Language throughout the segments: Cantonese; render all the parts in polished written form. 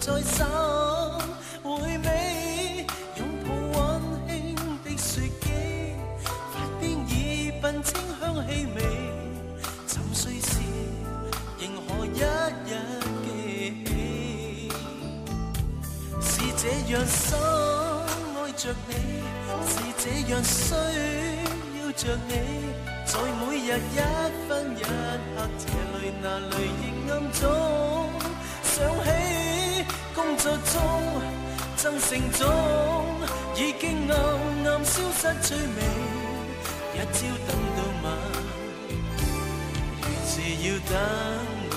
在心，回味拥抱温馨的雪肌，发边已鬓清香氣味，沉睡時仍可一一記起，是這樣深愛着你，是這樣需要着你，在每日一分一刻，這裏那裏亦暗中想起，工作中爭勝中已經暗暗消失趣味，一朝等到晚，如是要等你。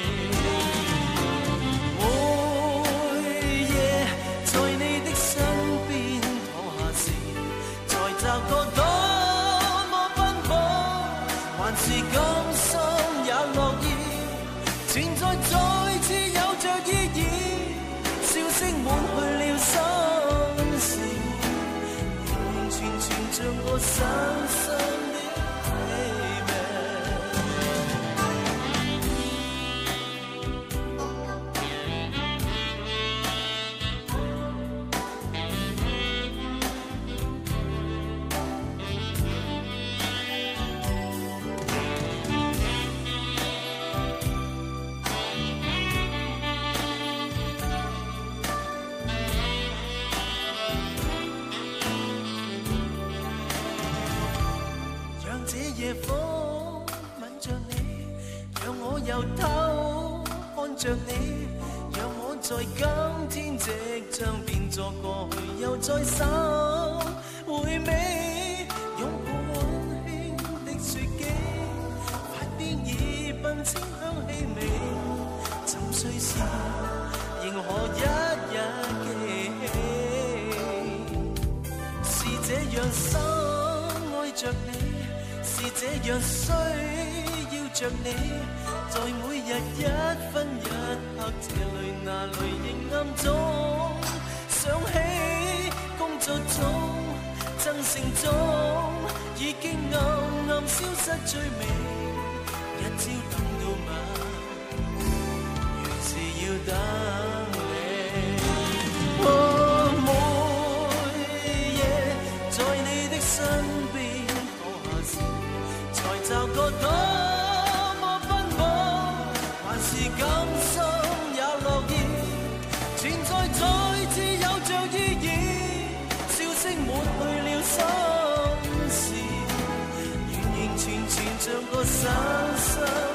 每夜在你的身邊躺下時，才察覺多麼奔波，還是甘心也樂意，存在再次有着意義，笑聲滿去了心事，完完全全像個深深的夜風吻着你，讓我由偷看着你，讓我在今天即將變作過去，又再三回味，擁抱溫馨的雪肌，發邊已鬢清香氣味，沉睡時仍可一一記起，是這樣深愛着你，是這樣需要着你，在每日一分一刻，這裏那裏亦暗中想起，工作中爭勝中已經暗暗消失趣味，一朝等到晚，如是要等你。每夜在你的身邊躺下時，才察覺多麼奔波，還是甘心也樂意，存在再次有着意義，笑聲滿去了心事，完完全全像個深深